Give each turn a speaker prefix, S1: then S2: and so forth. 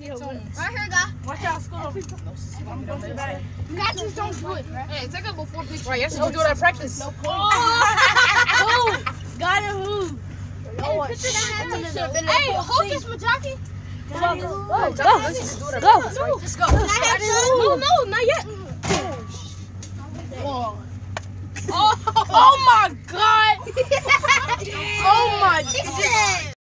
S1: Right here, guy.
S2: Watch out, school.
S1: You guys just don't do it, right?
S2: Hey, take a before picture. Right, yes, you do that practice.
S1: No point.
S2: Oh.
S1: Got it, who? Hey, hold this, Mataki.
S2: Go.
S1: Let's go. No, not yet.
S2: Oh my God! Oh my God!